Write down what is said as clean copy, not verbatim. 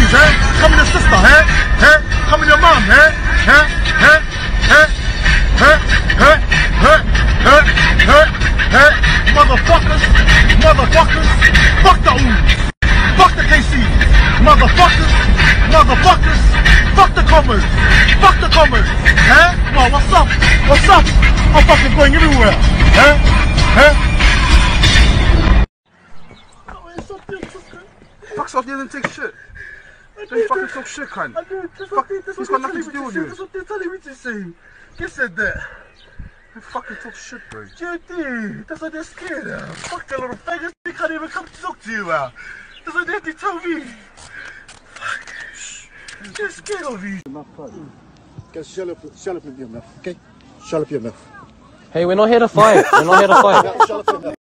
KCs, eh? Coming your sister, eh? Eh? Coming your mum, eh? Eh? Eh? Eh? Eh? Eh? Eh? Eh? Eh? Eh? Motherfuckers, motherfuckers, fuck the U's, fuck the KCs, motherfuckers, motherfuckers, fuck the commas, fuck the commas, eh? Well, what's up? What's up? I'm fucking going everywhere, eh? Eh? Fuck's off, you didn't take shit. Don't fucking talk shit, cunt. He's got nothing to do with you. That's what they're telling me to say. Who said that? You fucking talk shit, bro. JD, that's what they're scared of. Fuck that little faggots, they can't even come to talk to you out. That's what they have to tell me. Fuck. They're scared of you. Okay, shut up your mouth, okay? Shut up your mouth. Hey, we're not here to fight. We're not here to fight. Shut up your mouth.